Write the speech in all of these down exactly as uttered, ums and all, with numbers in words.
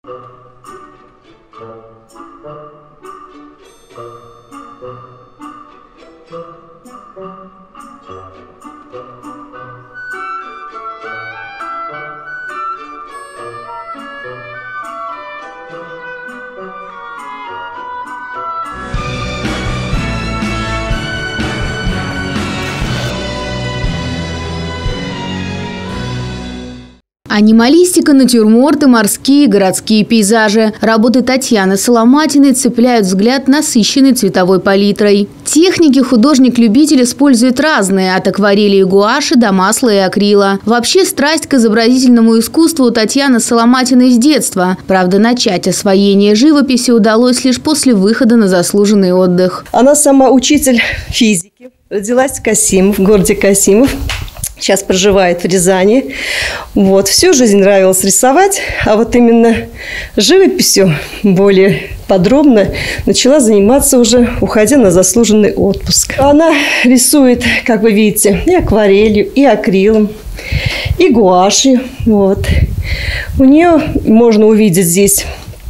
Анималистика, натюрморты, морские, городские пейзажи. Работы Татьяны Соломатиной цепляют взгляд насыщенной цветовой палитрой. Техники художник-любитель использует разные, от акварели и гуаши до масла и акрила. Вообще страсть к изобразительному искусству у Татьяны Соломатиной с детства. Правда, начать освоение живописи удалось лишь после выхода на заслуженный отдых. Она сама учитель физики. Родилась в Касимов, в городе Касимов. Сейчас проживает в Рязани. Вот. Всю жизнь нравилось рисовать, а вот именно живописью более подробно начала заниматься уже, уходя на заслуженный отпуск. Она рисует, как вы видите, и акварелью, и акрилом, и гуашью. Вот. У нее можно увидеть здесь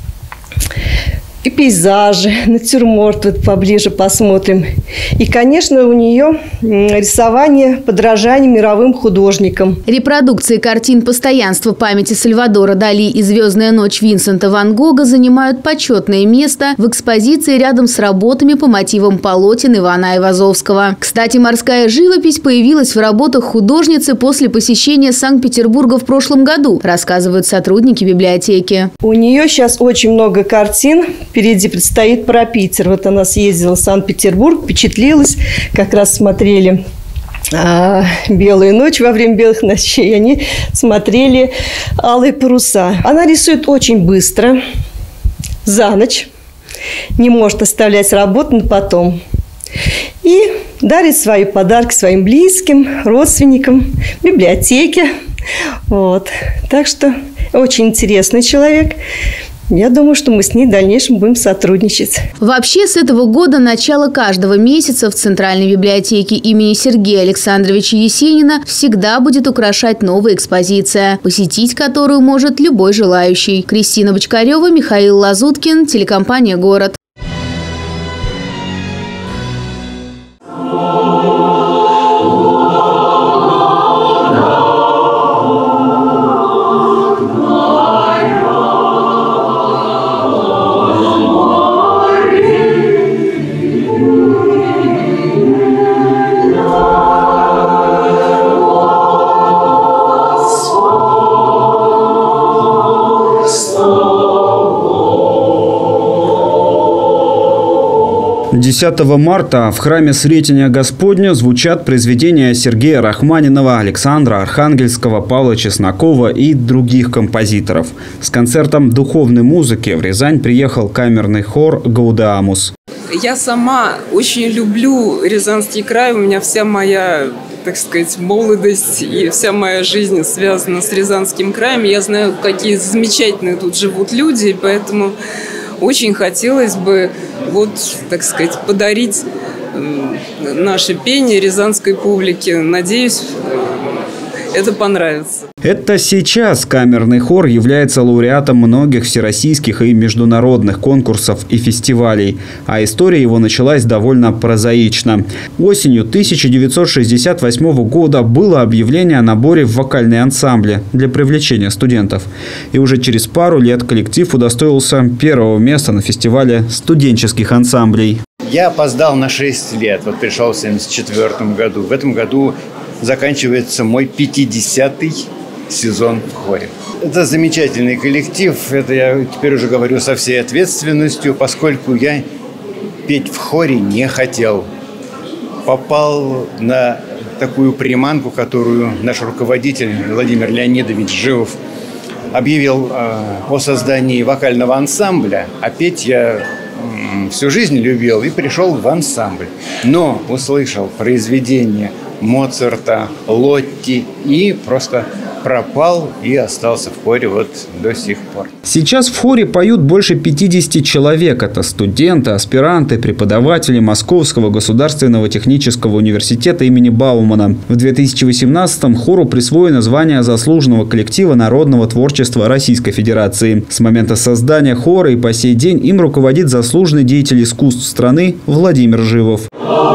и пейзажи, натюрморт, вот поближе посмотрим. И, конечно, у нее рисование, подражание мировым художникам. Репродукции картин постоянства памяти Сальвадора Дали и «Звездная ночь» Винсента Ван Гога занимают почетное место в экспозиции рядом с работами по мотивам полотен Ивана Айвазовского. Кстати, морская живопись появилась в работах художницы после посещения Санкт-Петербурга в прошлом году, рассказывают сотрудники библиотеки. У нее сейчас очень много картин. Впереди предстоит про Питер. Вот она съездила в Санкт-Петербург, впечатлилась. Как раз смотрели а, «Белую ночь» во время белых ночей. Они смотрели «Алые паруса». Она рисует очень быстро, за ночь. Не может оставлять работу на потом. И дарит свои подарки своим близким, родственникам, библиотеке. Вот. Так что очень интересный человек. Я думаю, что мы с ней в дальнейшем будем сотрудничать. Вообще, с этого года начало каждого месяца в Центральной библиотеке имени Сергея Александровича Есенина всегда будет украшать новая экспозиция, посетить которую может любой желающий. Кристина Бочкарева, Михаил Лазуткин, телекомпания «Город». десятого марта в храме Сретения Господня звучат произведения Сергея Рахманинова, Александра Архангельского, Павла Чеснокова и других композиторов. С концертом духовной музыки в Рязань приехал камерный хор «Гаудеамус». Я сама очень люблю Рязанский край. У меня вся моя, так сказать, молодость и вся моя жизнь связана с Рязанским краем. Я знаю, какие замечательные тут живут люди, поэтому очень хотелось бы, вот, так сказать, подарить наше пение рязанской публике. Надеюсь, это понравится. Это сейчас камерный хор является лауреатом многих всероссийских и международных конкурсов и фестивалей. А история его началась довольно прозаично. Осенью тысяча девятьсот шестьдесят восьмого года было объявление о наборе в вокальные ансамбли для привлечения студентов. И уже через пару лет коллектив удостоился первого места на фестивале студенческих ансамблей. Я опоздал на шесть лет. Вот пришел в семьдесят четвёртом году. В этом году заканчивается мой пятидесятый сезон в хоре. Это замечательный коллектив. Это я теперь уже говорю со всей ответственностью, поскольку я петь в хоре не хотел. Попал на такую приманку, которую наш руководитель Владимир Леонидович Живов объявил э, о создании вокального ансамбля. А петь я э, всю жизнь любил и пришел в ансамбль. Но услышал произведение Моцарта, Лотти и просто пропал и остался в хоре вот до сих пор. Сейчас в хоре поют больше пятидесяти человек. Это студенты, аспиранты, преподаватели Московского государственного технического университета имени Баумана. В две тысячи восемнадцатом хору присвоено звание заслуженного коллектива народного творчества Российской Федерации. С момента создания хора и по сей день им руководит заслуженный деятель искусств страны Владимир Живов.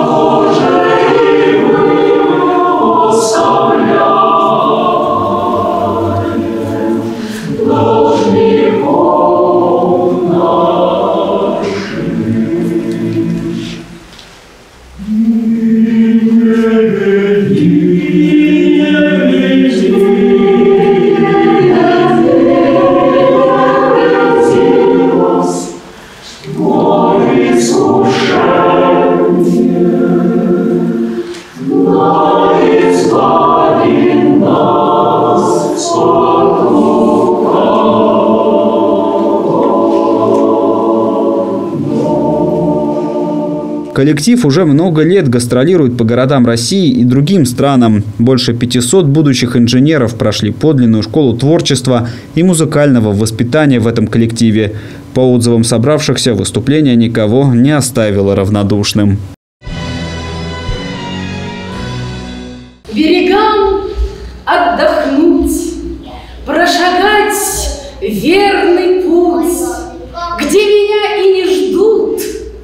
Коллектив уже много лет гастролирует по городам России и другим странам. Больше пятисот будущих инженеров прошли подлинную школу творчества и музыкального воспитания в этом коллективе. По отзывам собравшихся, выступление никого не оставило равнодушным. Берегам отдохнуть, прошагать верный путь, где меня и не ждут,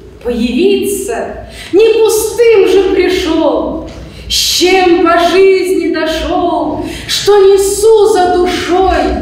появиться, не пустым же пришел, с чем по жизни дошел, что несу за душой,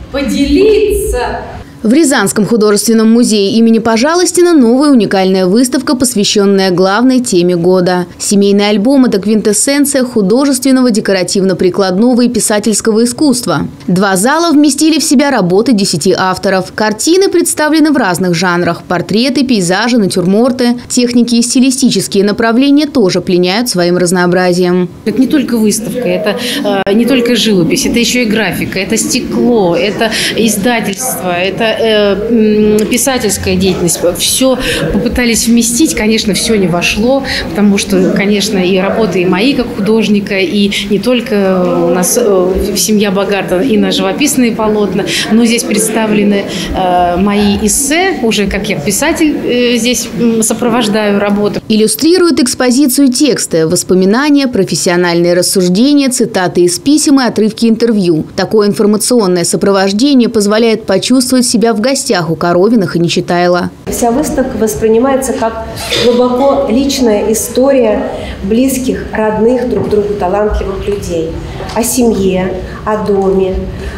поделиться. В Рязанском художественном музее имени Пожалостина новая уникальная выставка, посвященная главной теме года. Семейный альбом – это квинтэссенция художественного, декоративно-прикладного и писательского искусства. Два зала вместили в себя работы десяти авторов. Картины представлены в разных жанрах – портреты, пейзажи, натюрморты. Техники и стилистические направления тоже пленяют своим разнообразием. Это не только выставка, это э, не только живопись, это еще и графика, это стекло, это издательство, это писательская деятельность. Все попытались вместить, конечно, все не вошло, потому что, конечно, и работы и мои как художника, и не только у нас семья богата и на живописные полотна, но здесь представлены мои эссе, уже как я писатель здесь сопровождаю работу. Иллюстрируют экспозицию тексты, воспоминания, профессиональные рассуждения, цитаты из писем и отрывки интервью. Такое информационное сопровождение позволяет почувствовать себя в гостях у Коровиных и Нечитайло. Вся выставка воспринимается как глубоко личная история близких, родных друг другу талантливых людей. О семье, о доме,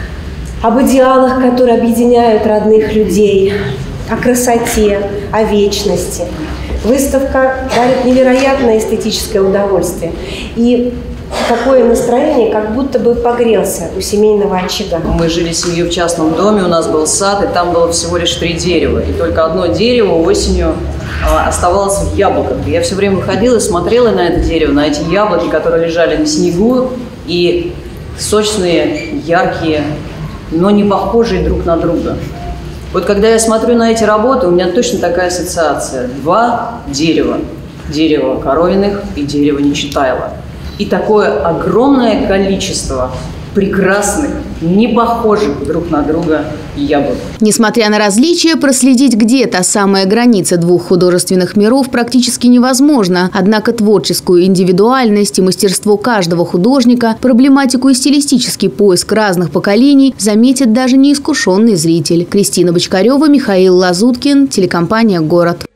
об идеалах, которые объединяют родных людей, о красоте, о вечности. Выставка дарит невероятное эстетическое удовольствие. И такое настроение, как будто бы погрелся у семейного очага. Мы жили семьей в частном доме, у нас был сад, и там было всего лишь три дерева. И только одно дерево осенью а, оставалось в яблоках. И я все время выходила и смотрела на это дерево, на эти яблоки, которые лежали на снегу, и сочные, яркие, но не похожие друг на друга. Вот когда я смотрю на эти работы, у меня точно такая ассоциация. Два дерева. Дерево Коровиных и дерево Нечитайло. И такое огромное количество прекрасных, не похожих друг на друга яблок. Несмотря на различия, проследить, где та самая граница двух художественных миров, практически невозможно. Однако творческую индивидуальность и мастерство каждого художника, проблематику и стилистический поиск разных поколений заметит даже неискушенный зритель. Кристина Бочкарева, Михаил Лазуткин, телекомпания «Город».